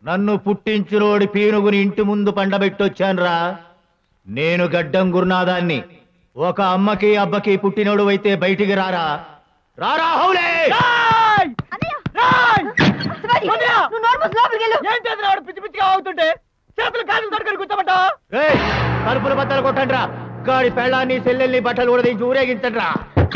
నన్ను పుట్టించురోడి పీనుగుని ఇంటి ముందు పండబెట్టొచ్చాన్రా. నేను గడ్డం గురునాథాన్ని. ఒక అమ్మకి అబ్బకి పుట్టినోడు అయితే బయటికి రారా. రారా హౌలే. పిచ్చి పిచ్చిగా అవుతుంటే చేతులు కాళ్ళు తడుకొని కూర్చోబట్టా. కలుపులు బద్దలు కొట్టండ్రా. గాడి పెళ్ళాన్ని సెల్లెల్ని బట్టలు కూడా దించి ఊరేగించండ్రా.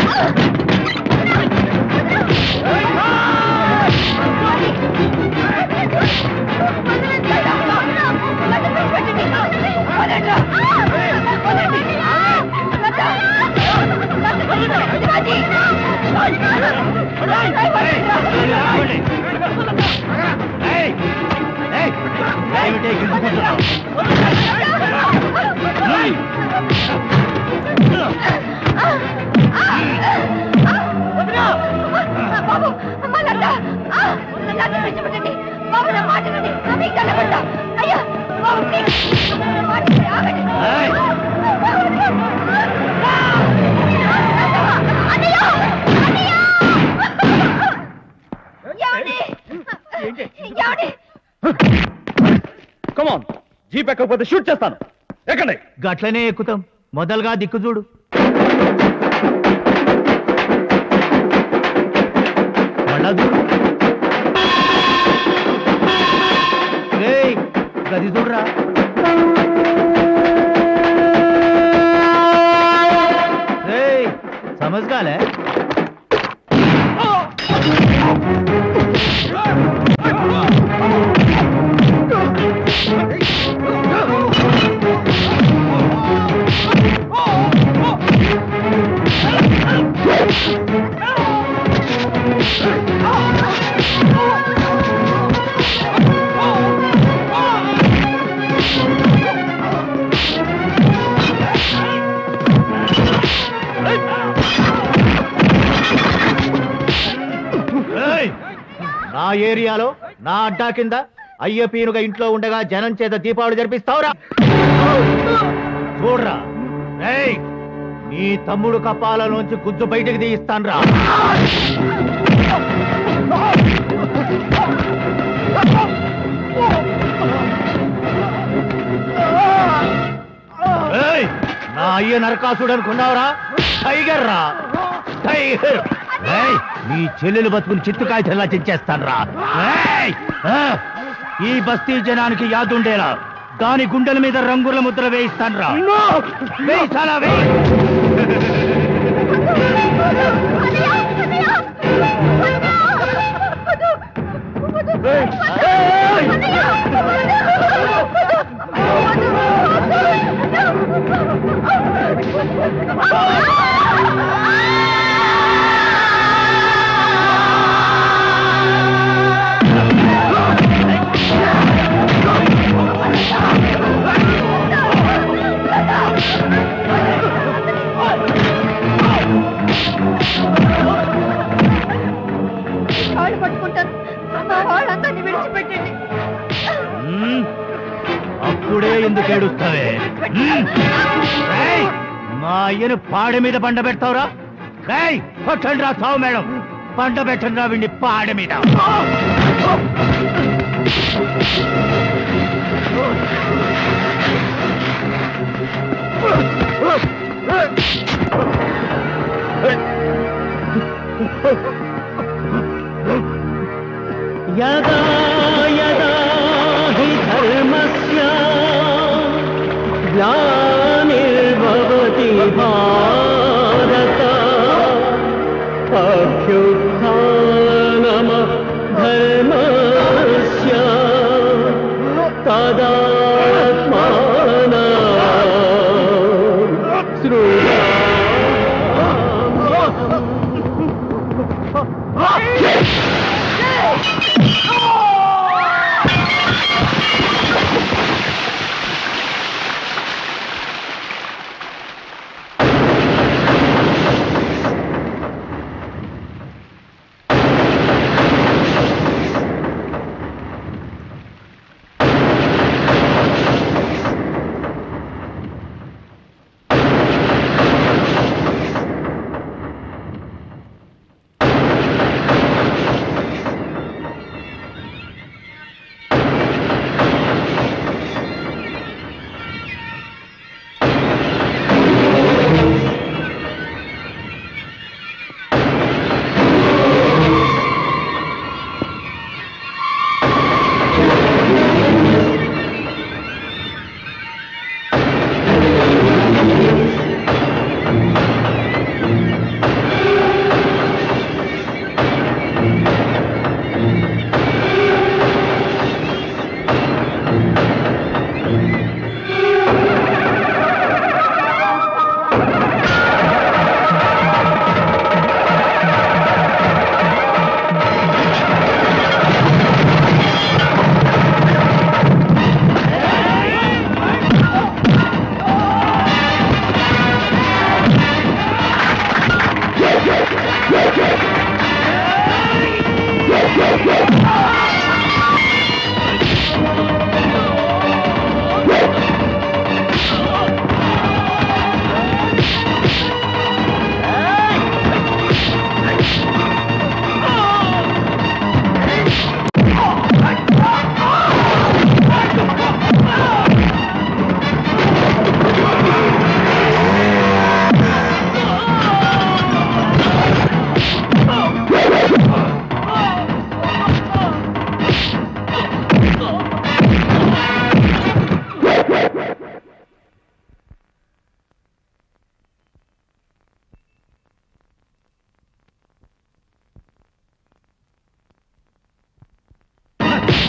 బాబు బాబు నా మాట అయ్యా బాబు కమాన్, జీప్ ఎక్కకపోతే షూట్ చేస్తాను. ఎక్కండి. గట్లనే ఎక్కుతాం. మొదలుగా దిక్కు చూడు. గది చూడరా. సమజ్గాలే. నా ఏరియాలో నా అడ్డా కింద అయ్య పీనుగా ఇంట్లో ఉండగా జనం చేత దీపావళి జరిపిస్తావురా. చూడరా, నీ తమ్ముడు కపాలలోంచి గుజ్జు బయటకు తీయిస్తాన్రా. నా అయ్య నరకాసుడు అనుకున్నావురా. టైగర్ రా, టైగర్. నీ చెల్లెలు బతుకుని చిత్తుకాయలా చించేస్తాన్రా. ఈ బస్తీ జనానికి యాదుండేలా దాని గుండెల మీద రంగుల ముద్ర వేయిస్తాన్రా. వేయి చాలా వేయి. అప్పుడే ఎందుకు ఏడుస్తావే? మా అయ్యను పాడి మీద బండ పెడతావురా. కొట్టండి రా సావు మేడం. బండ పెట్టండి రా వీడిని పాడి మీద. యదా యదా హి ధర్మస్య గ్లానిర్భవతి భారత అభ్యుత్థానమః ధర్మస్య తదాత్మానం సృజామ్యహం.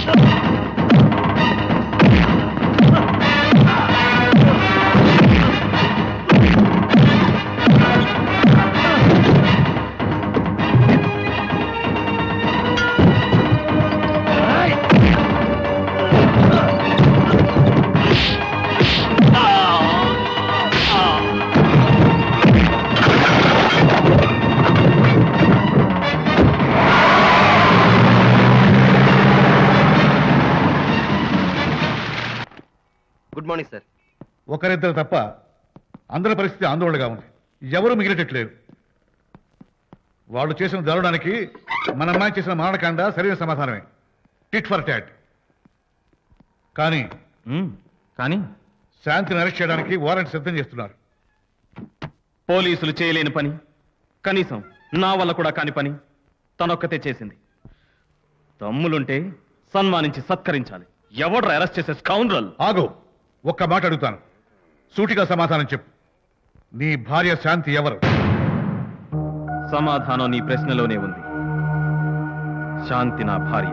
Good morning sir. ఒకరిద్దరు తప్ప అందరి పరిస్థితి ఆందోళనగా ఉంది. ఎవరు మిగిలేటట్లేరు. వాళ్ళు చేసిన దారుణానికి మన అమ్మాయి చేసిన మారణకాండ సరైన సమాధానమే. Tit for tat. కానీ కానీ శాంతిని అరెస్ట్ చేయడానికి వారెంట్ సిద్ధం చేస్తున్నారు. పోలీసులు చేయలేని పని, కనీసం నా వల్ల కూడా కాని పని తనొక్కతే చేసింది. తమ్ములుంటే సన్మానించి సత్కరించాలి. ఎవడ్రా అరెస్ట్ చేసే స్కౌండ్రల్? ఆగు, ఒక్క మాట అడుగుతాను, సూటిగా సమాధానం చెప్పు. నీ భార్య శాంతి ఎవరు? సమాధానం నీ ప్రశ్నలోనే ఉంది. శాంతి నా భార్య.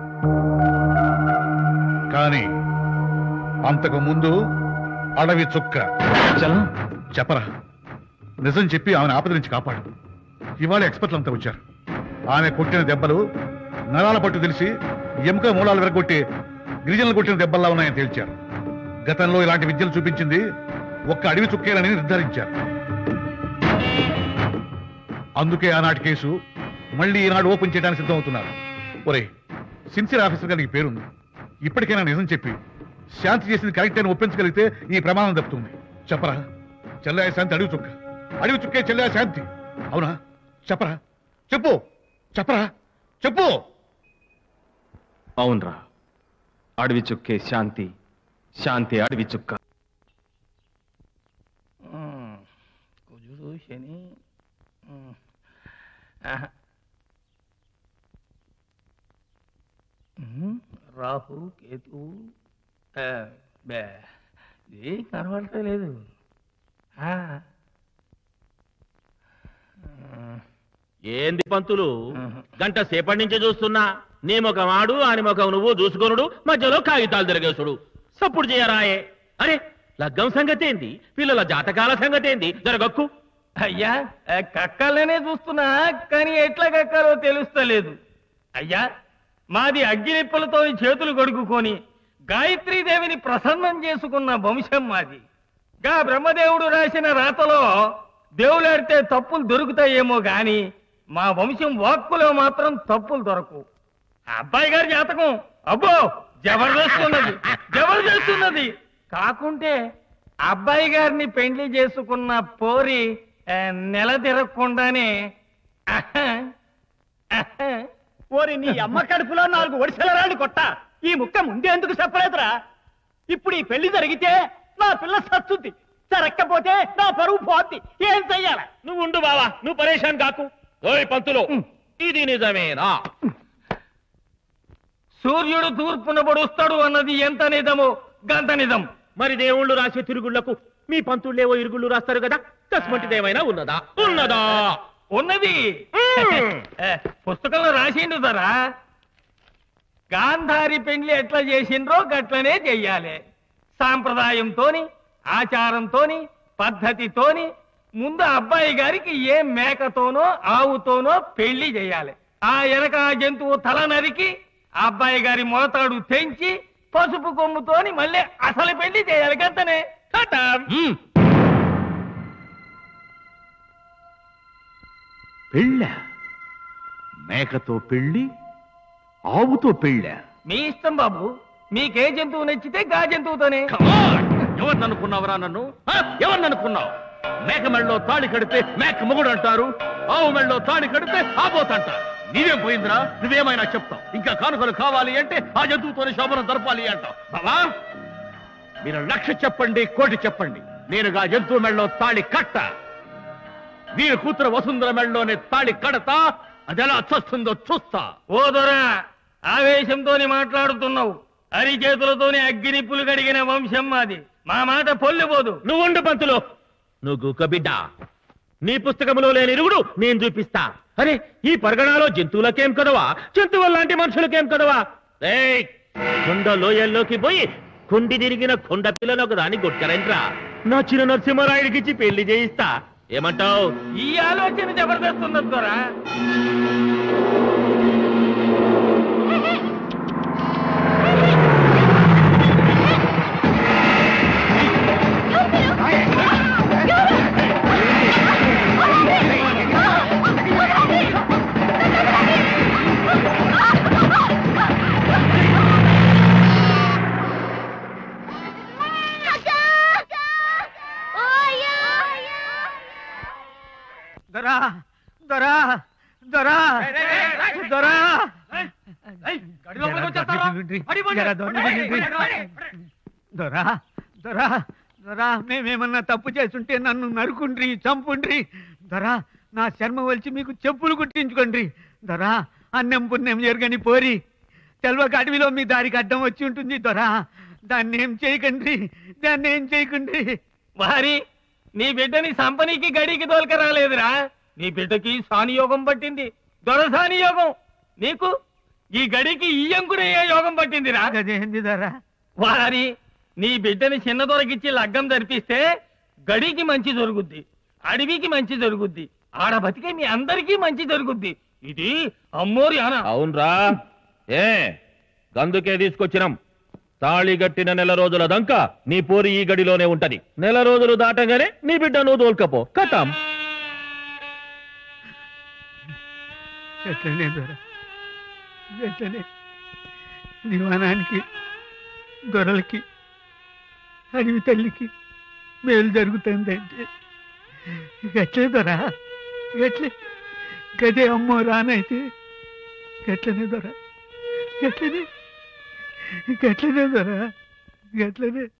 కానీ అంతకు ముందు అడవి చుక్క. చలా చెప్పరా, నిజం చెప్పి ఆమెను ఆపద నుంచి కాపాడు. ఇవాళ ఎక్స్పర్ట్లంతా వచ్చారు. ఆమె కొట్టిన దెబ్బలు నరాల పట్టు తెలిసి ఎముక మూలాలు విరగొట్టి గిరిజనులు కొట్టిన దెబ్బల్లా ఉన్నాయని తేల్చారు. గతంలో ఇలాంటి విద్యలు చూపించింది ఒక్క అడవి చుక్కేనని నిర్ధారించారు. అందుకే ఆనాటి కేసు మళ్ళీ ఈనాడు ఓపెన్ చేయడానికి సిద్ధమవుతున్నారు. ఒరే, సిన్సియర్ ఆఫీసర్గా నీకు పేరుంది. ఇప్పటికైనా నిజం చెప్పి శాంతి చేసింది కరెక్ట్ అని ఒప్పించగలిగితే ఈ ప్రమాదం తప్పుతుంది. చెప్పరా, చెల్లె శాంతి అడవి చుక్క, అడవి చుక్కే చెల్లె శాంతి అవునా? చెప్పరా, చెప్పు, చెప్పరా, చెప్పు. అవునరా, అడవి చుక్కే శాంతి, శాంతి అడవి చుక్క. కుజుడు శని రాహు కేతు ఇది కనబడతలేదు. ఏంది పంతులు, గంట సేపటి నుంచి చూస్తున్నా. నీ ముఖం ఆడు, ఆని ముఖం నువ్వు చూసుకొనుడు, మధ్యలో కాగితాలు తిరగేసుడు. సప్పుడు చేయరాయే. అరే, లగ్గం సంగతి ఏంది, పిల్లల జాతకాల సంగతి ఏంది, జరగక్కు. అయ్యా, కక్కలనే చూస్తున్నా, కానీ ఎట్లా కక్కాలో తెలుస్తలేదు. అయ్యా, మాది అగ్గినిప్పులతో చేతులు గడుగుకొని గాయత్రీదేవిని ప్రసన్నం చేసుకున్న వంశం మాది. గా బ్రహ్మదేవుడు రాసిన రాతలో దేవులాడితే తప్పులు దొరుకుతాయేమో గాని మా వంశం వాక్కులో మాత్రం తప్పులు దొరకవు. అబ్బాయి గారి జాతకం అబ్బో జబర్దస్తున్నది, జబర్దస్తున్నది. కాకుంటే అబ్బాయి గారిని పెండ్లి చేసుకున్న పోరి నెల తిరగకుండానే ఓరి నీ అమ్మ కడుపులో 4 వడిసెల రాని కొట్ట, ఈ ముక్క ముందే ఎందుకు చెప్పలేదురా? ఇప్పుడు ఈ పెళ్లి జరిగితే నా పిల్ల సత్తుంది, జరక్కపోతే నా పరువు పోద్ది. ఏం చెయ్యాల? నువ్వు ఉండు బావా, నువ్వు పరేషాన్ కాకు. ఓయ్ పంతులు, ఇది నిజమేనా? సూర్యుడు తూర్పున పొడుస్తాడు అన్నది ఎంత నిజమో గంత నిజం. మరి దేవుళ్ళు రాసే తిరుగుళ్లకు మీ పంతుళ్ళేవో ఇరుగుళ్ళు రాస్తారు కదా, తస్మంటిదేమైనా ఉన్నదా? ఉన్నదా? ఉన్నది. పుస్తకంలో రాసిండు దరా. గాంధారి పెండ్లి ఎట్లా చేసిండ్రో గట్లనే చెయ్యాలి. సాంప్రదాయంతోని, ఆచారంతోని, పద్ధతితోని ముందు అబ్బాయి గారికి ఏ మేకతోనో ఆవుతోనో పెళ్లి చేయాలి. ఆ వెనక ఆ జంతువు తల నరికి అబ్బాయి గారి మొలతాడు తెంచి పసుపు కొమ్ముతోని మళ్ళీ అసలు పెళ్లి చేయాలి. గంతనే. పెళ్ళ, మేకతో పెళ్ళి, ఆవుతో పెళ్ళ. మీ ఇష్టం బాబు, మీకే జంతువు నచ్చితే గా జంతువుతోనే. ఎవరు అనుకున్నావురా నన్ను? ఎవరు అనుకున్నావు? మేక మెళ్ళలో తాళి కడితే మేక మొగుడు అంటారు, ఆవు మెళ్ళలో తాళి కడితే ఆబోతంటారు. నీవేం పోయిందిరా? నువ్వేమైనా చెప్తావు. ఇంకా కానుకలు కావాలి అంటే ఆ జంతువుతోనే శోభనం జరపాలి అంటావు. బావా, మీరు 1,00,000 చెప్పండి, 1,00,00,000 చెప్పండి, నేనుగా జంతువు మెళ్ళలో తాళి కట్ట. వీరి కూతురు వసుంధర మెళ్ళలోనే తాళి కడతా. అది ఎలా చస్తుందో చూస్తా. ఓ దొరా, ఆవేశంతోని మాట్లాడుతున్నావు. అరిచేతులతోని అగ్గినిప్పులు కడిగిన వంశం మాది. మా మాట పొల్లిపోదు. నువ్వుండు పంతులు, నువ్వు గూక బిడ్డ. నీ పుస్తకంలో లేని ఇరుగుడు నేను చూపిస్తా. అరే, ఈ పరగణాలో జంతువులకేం కదవా, జంతువుల లాంటి మనుషులకేం కదవా? కొండ లోయల్లోకి పోయి కుండి తిరిగిన కొండ పిల్లని ఒక దాన్ని కొట్టారంట్రా నా చిన్న నరసింహరాయుడికి ఇచ్చి పెళ్లి చేయిస్తా ఏమంటావు? ఈ ఆలోచన జబర్దస్త్ ఉన్నది దొరా. దొరా దొరా దొరా దొరా దొరా దొరా దొరా మేమేమన్నా తప్పు చేస్తుంటే నన్ను నరుకుండ్రి చంపుండ్రి దొరా నా శర్మ వలిచి మీకు చెప్పులు కుట్టించుకోండి దొరా అన్నం పుణ్యం జరగని పోరి తెల్వక అడవిలో మీ దారికి అడ్డం వచ్చి ఉంటుంది దొరా దాన్ని ఏం చేయకండి దాన్ని ఏం చేయకండి. వారి నీ బిడ్డని సంపనీకి గడికి తోలుక రాలేదురా. నీ బిడ్డకి సానియోగం పట్టింది, దొరసాని యోగం. నీకు ఈ గడికి ఇయ్యంకుడయ్యే యోగం పట్టిందిరా. అదేంది దొరా వారి నీ బిడ్డని చిన్న దొరకిచ్చి లగ్గం జరిపిస్తే గడికి మంచి జరుగుద్ది, అడవికి మంచి జరుగుద్ది, ఆడ బతికే మీ అందరికీ మంచి జరుగుద్ది. ఇది అమ్మోరి అన. అవునరా ఏ గందుకే తీసుకొచ్చినాం. తాళి గట్టిన నెల రోజుల దంకా నీ పోరి ఈ గడిలోనే ఉంటది. నెల రోజులు దాటంగానే నీ బిడ్డ నువ్వు తోల్కపో కథం. ఎట్లనే దొర ఎట్లనే దివానానికి దొరలకి అడవి తల్లికి మేలు జరుగుతుందంటే గట్లే దొర గట్లే గదే అమ్మో రానైతే గట్లనే దొర గట్లనే గట్లనే దొర గట్లనే.